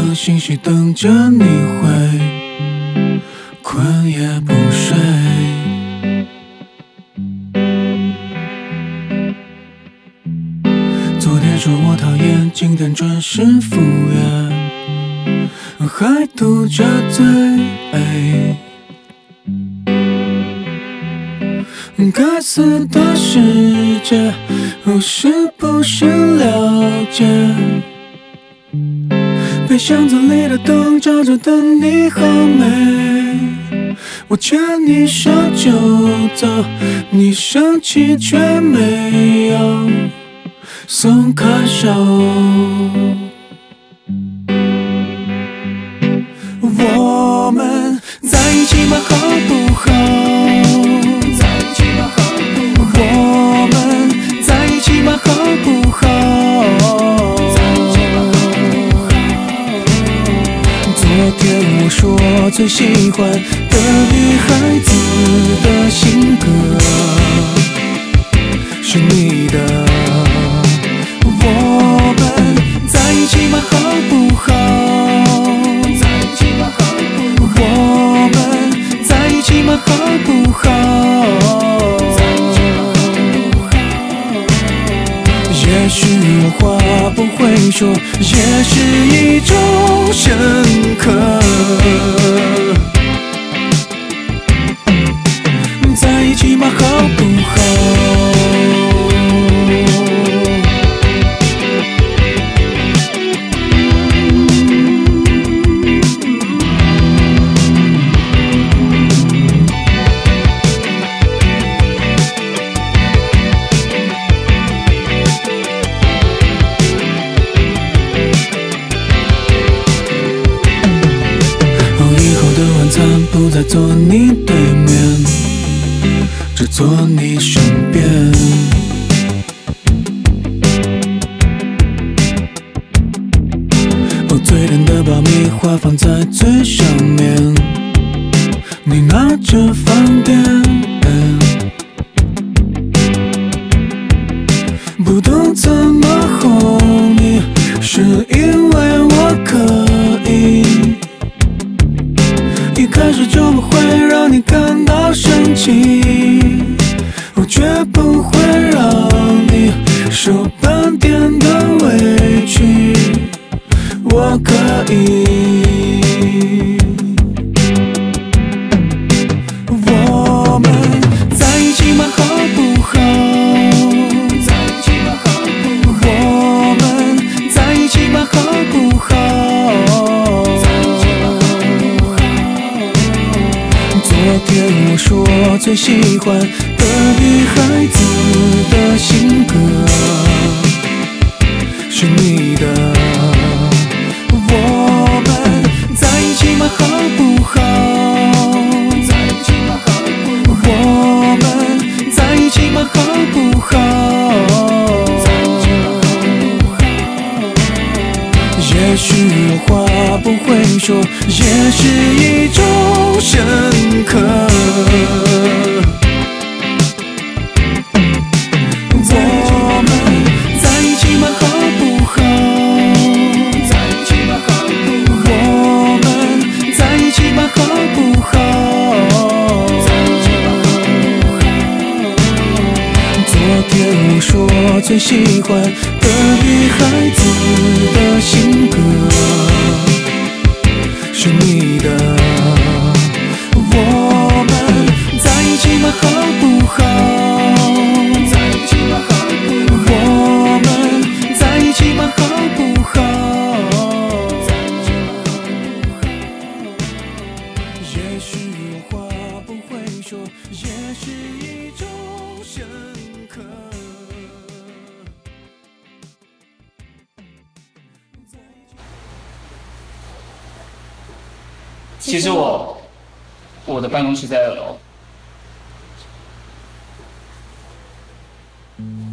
的信息等着你回，困也不睡。昨天说我讨厌，今天准时赴约，还嘟着嘴。该死的世界，我是不是了解？被箱子里的灯照着的你好美，我牵你手就走，你生气却没有松开手。我们在一起吗？好不好？我们在一起吗？好不好？昨天我说最喜欢的女孩子的性格是你的。我们在一起吗？好不好？我们在一起吗？好不好？也许我话不会说，也是一种深刻。在一起吗？好不好？不再坐你对面，只坐你身边。最甜的爆米花放在最上面，你拿着放电，不懂怎么哄你，是因为我可以。一开始就不会让你感到生气，我绝不会让你受半点的委屈，我可以。我们在一起吗？好不好？我们在一起吗？好不好？昨天我说最喜欢的女孩子的性格是你的。我们在一起吗？好不好？我们在一起吗？好不好？也许我话不会说，也是一种深刻。我们在一起吗？好不好？我们在一起吗？好不好？昨天我说最喜欢的女孩子的性格是你的。我们在一起吗？好不好？我们在一起吗？好不好？也许我话不会说，也是一种深刻。 其实我的办公室在2楼。